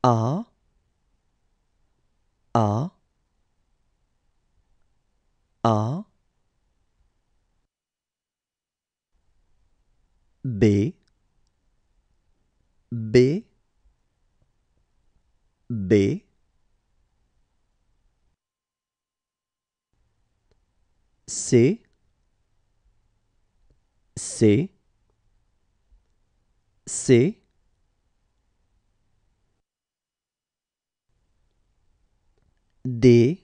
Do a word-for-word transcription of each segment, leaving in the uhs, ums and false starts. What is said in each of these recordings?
A, A, A, B, B, B, C, C, C, D,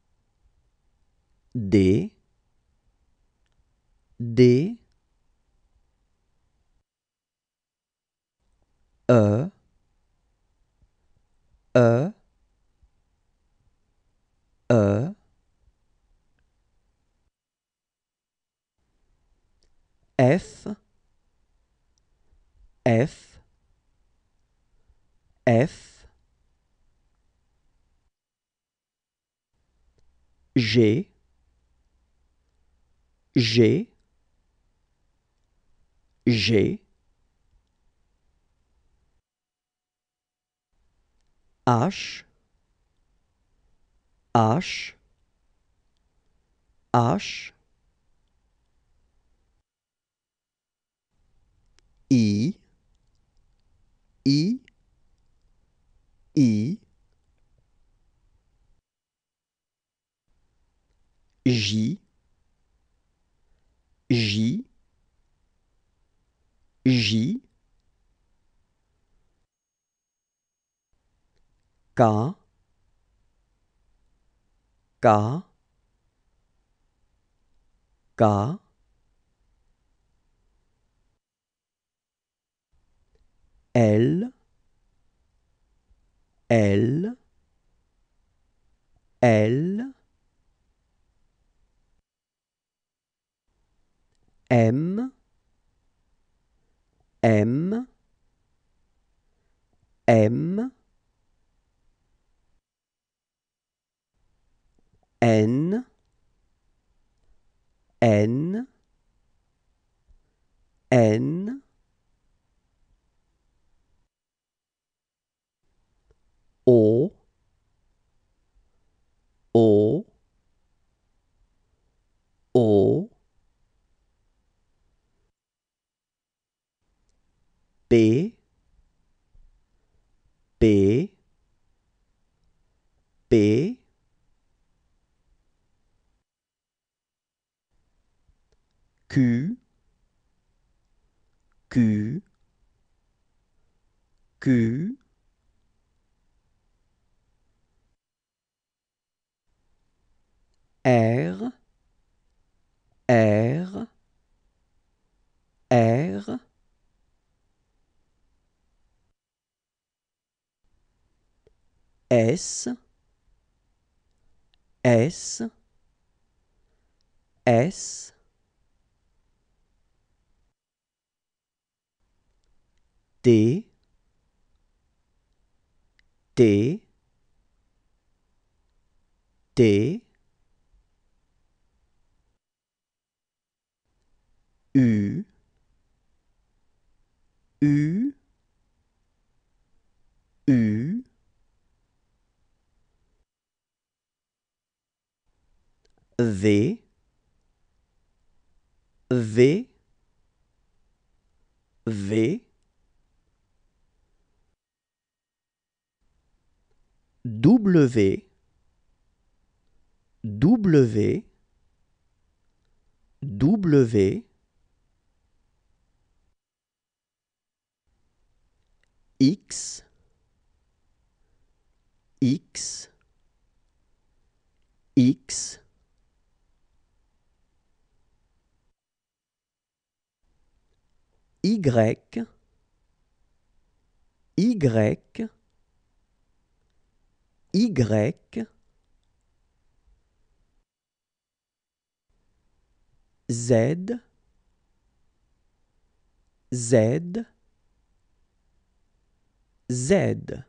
D, D, E, E, E, F, F, F, G, G, G, H, H, H, I, I, I, J, J, J, K, K, K, L, L, L, M, M, M, N, N, N, O, O, O, P, P, P, Q, Q, Q, R, R, R, S, S, S, T, T, T, U, U, U, V, V, V, W, W, W, X, X, X, Y, Y, Y, Z, Z, Z.